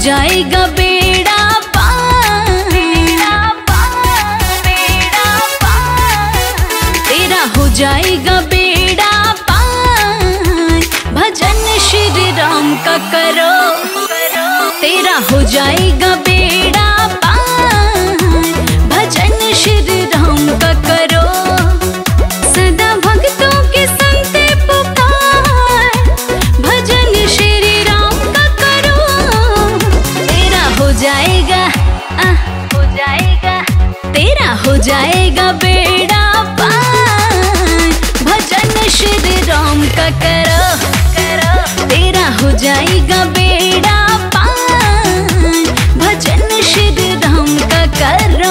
जाएगा बेड़ा पार, तेरा हो जाएगा बेड़ा पार। भजन श्री राम का करो, तेरा हो जाएगा बेड़ा पार। भजन श्री राम का करो, सदा भक्तों के संग पुकार। भजन श्री राम का करो, तेरा हो जाएगा, हो जाएगा, तेरा हो जाएगा बेड़ा पार। भजन श्री राम का करो, तेरा हो जाएगा बेड़ा पार। भजन श्री राम का करो।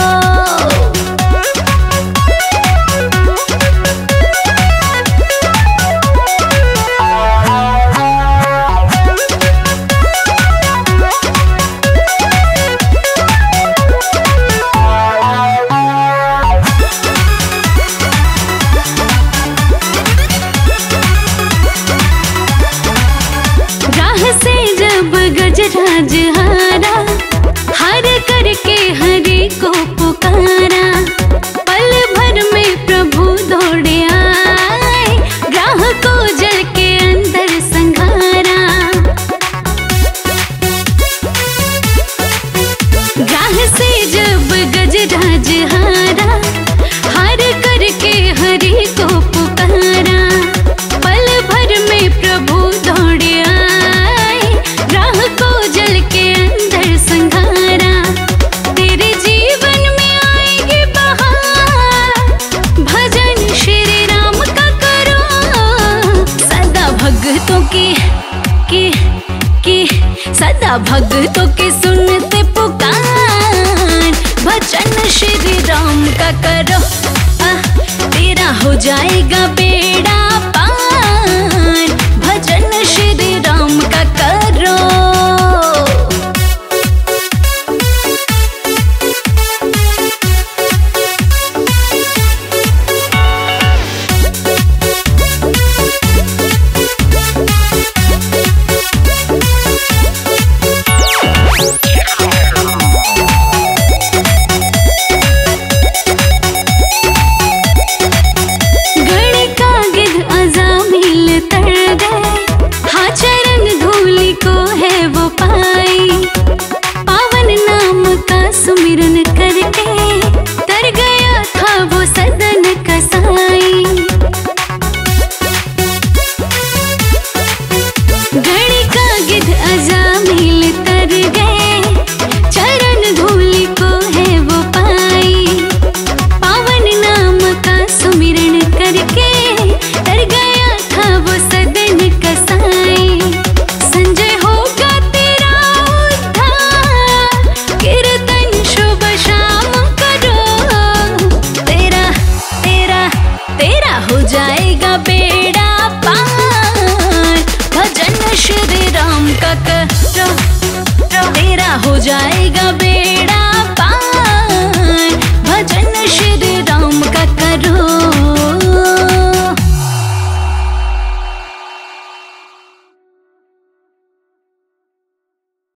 गजराज हारा, हार करके हरि को पुकारा। पल भर में प्रभु दौड़े आए, राह को जल के अंदर संघारा। राह से जब गजराज हारा, हार करके हरि को पुकारा। पल भर में प्रभु दौड़े आए, राह को जल के अंदर संघारा। तेरे जीवन में आएगी बहार। भजन श्री राम का करो, सदा भक्तों की सदा भक्तों के सुनते पुकार। भजन श्री राम का करो, तेरा हो जाएगा बेड़ा पार। भजन श्री राम का करो। सुमिरन करके तर गया था वो सदन का साई। घड़ी का गिद्ध अजामिल तर गए, चरण धूलि को है वो पाई। पावन नाम का सुमिरन करके तर गया था वो सदन का साई। संजय होगा तेरा उद्धार, कीर्तन शुभ शाम करो। तेरा हो जाए